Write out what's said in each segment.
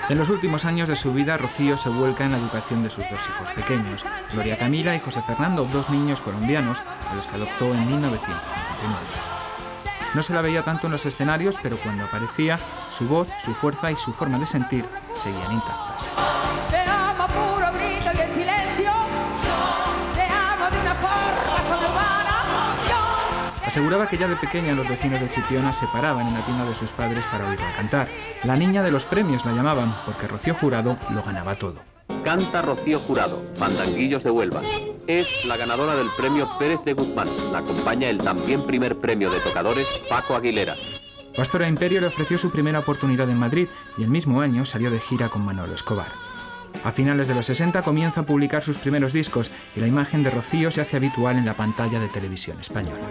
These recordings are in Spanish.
En los últimos años de su vida, Rocío se vuelca en la educación de sus dos hijos pequeños, Gloria Camila y José Fernando, dos niños colombianos a los que adoptó en 1959. No se la veía tanto en los escenarios, pero cuando aparecía, su voz, su fuerza y su forma de sentir seguían intactas. Te amo a puro grito y en silencio, te amo de una forma sobrehumana. Aseguraba que ya de pequeña los vecinos de Chipiona se paraban en la tienda de sus padres para oírla cantar. La niña de los premios la llamaban, porque Rocío Jurado lo ganaba todo. Canta Rocío Jurado, Fandanguillos de Huelva. Es la ganadora del premio Pérez de Guzmán. La acompaña el también primer premio de tocadores, Paco Aguilera. Pastora Imperio le ofreció su primera oportunidad en Madrid y el mismo año salió de gira con Manolo Escobar. A finales de los 60 comienza a publicar sus primeros discos y la imagen de Rocío se hace habitual en la pantalla de televisión española.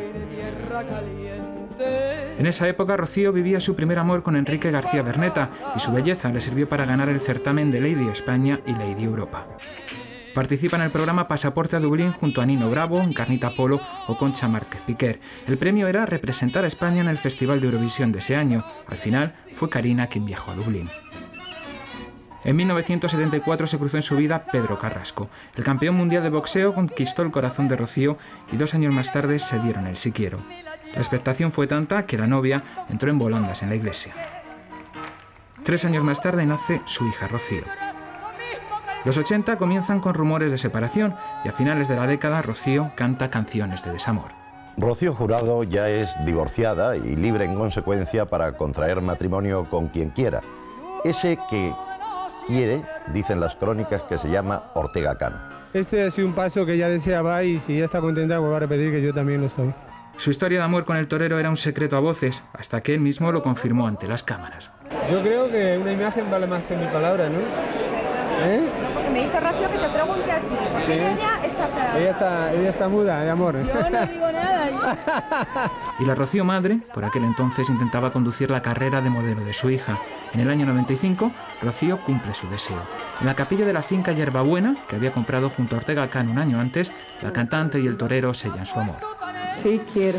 En esa época, Rocío vivía su primer amor con Enrique García Berneta y su belleza le sirvió para ganar el certamen de Lady España y Lady Europa. Participa en el programa Pasaporte a Dublín junto a Nino Bravo, Encarnita Polo o Concha Márquez Piquer. El premio era representar a España en el Festival de Eurovisión de ese año. Al final, fue Karina quien viajó a Dublín. En 1974 se cruzó en su vida Pedro Carrasco. El campeón mundial de boxeo conquistó el corazón de Rocío y 2 años más tarde se dieron el sí quiero. La expectación fue tanta que la novia entró en volandas en la iglesia. 3 años más tarde nace su hija Rocío. Los 80 comienzan con rumores de separación y a finales de la década Rocío canta canciones de desamor. Rocío Jurado ya es divorciada y libre en consecuencia para contraer matrimonio con quien quiera. Ese que quiere, dicen las crónicas, que se llama Ortega Cano. Este ha sido un paso que ella deseaba y si ella está contenta, vuelvo a repetir que yo también lo estoy. Su historia de amor con el torero era un secreto a voces, hasta que él mismo lo confirmó ante las cámaras. Yo creo que una imagen vale más que 1000 palabras, ¿no? No, porque me dice Rocío que te pregunte a ti, porque sí. Ella está muda de amor. Yo no digo nada. Y la Rocío madre, por aquel entonces, intentaba conducir la carrera de modelo de su hija. En el año 95, Rocío cumple su deseo. En la capilla de la finca Yerbabuena, que había comprado junto a Ortega Cano un año antes, la cantante y el torero sellan su amor. Sí, quiero.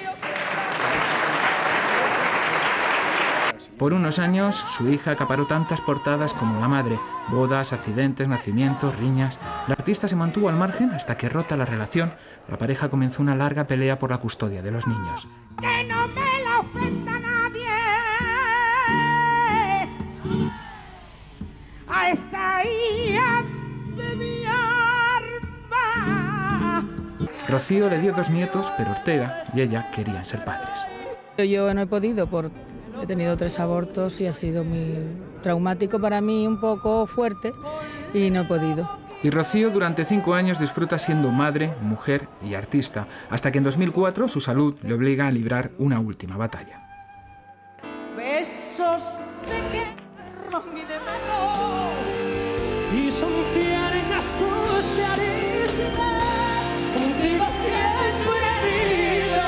Por unos años, su hija acaparó tantas portadas como la madre: bodas, accidentes, nacimientos, riñas. La artista se mantuvo al margen hasta que, rota la relación, la pareja comenzó una larga pelea por la custodia de los niños. Que no me la ofenda nadie. A esa hija de mi alma. Rocío le dio 2 nietos, pero Ortega y ella querían ser padres. Yo no he podido, he tenido 3 abortos y ha sido muy traumático para mí, un poco fuerte, y no he podido. Y Rocío durante 5 años disfruta siendo madre, mujer y artista, hasta que en 2004 su salud le obliga a librar una última batalla. Besos de guerra y de mano, y son tiernas tus caricias, contigo siempre vida.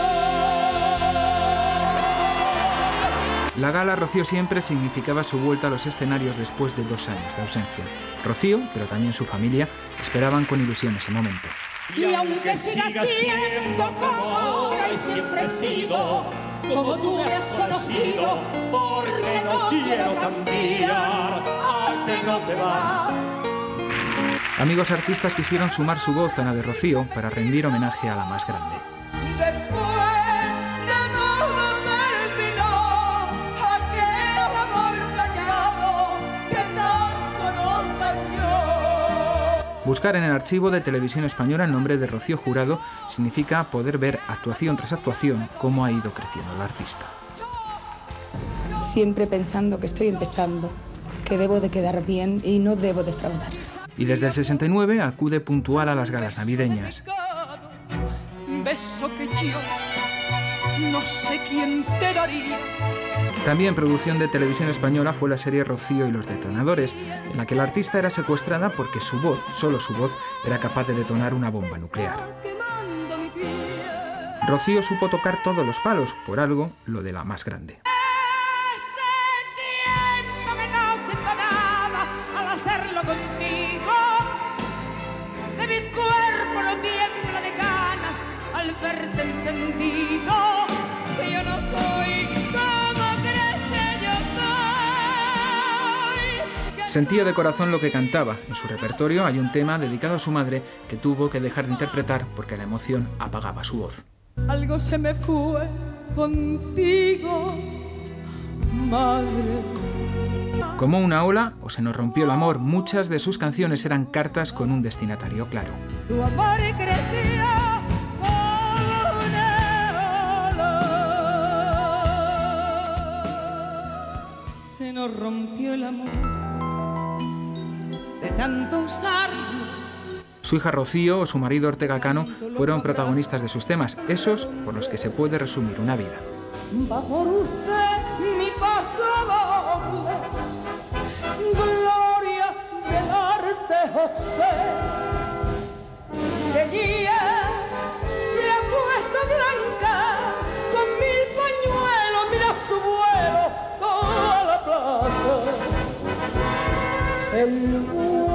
La gala Rocío siempre significaba su vuelta a los escenarios después de 2 años de ausencia. Rocío, pero también su familia, esperaban con ilusión ese momento. Y aunque siga siendo como ahora y siempre he sido, como tú me has conocido, porque no quiero cambiar, a que no te vas. Amigos artistas quisieron sumar su voz a la de Rocío para rendir homenaje a la más grande. Buscar en el archivo de Televisión Española el nombre de Rocío Jurado significa poder ver actuación tras actuación cómo ha ido creciendo la artista. Siempre pensando que estoy empezando, que debo de quedar bien y no debo defraudar. Y desde el 69 acude puntual a las galas navideñas. Beso que yo no sé quién te daría. También producción de Televisión Española fue la serie Rocío y los detonadores, en la que la artista era secuestrada porque su voz, solo su voz, era capaz de detonar una bomba nuclear. Rocío supo tocar todos los palos, por algo, lo de la más grande. Verte encendido, que yo no soy como crees que yo soy. Sentía de corazón lo que cantaba. En su repertorio hay un tema dedicado a su madre que tuvo que dejar de interpretar porque la emoción apagaba su voz. Algo se me fue contigo, madre. Como una ola o Se nos rompió el amor, muchas de sus canciones eran cartas con un destinatario claro. Tu amor crecía como una ola. Se nos rompió el amor de tanto usarlo. Su hija Rocío o su marido Ortega Cano fueron protagonistas de sus temas, esos por los que se puede resumir una vida. Va por usted mi paso doble, gloria del arte José, que guía se ha puesto blanca, con 1000 pañuelos, mira su vuelo, toda la plaza. El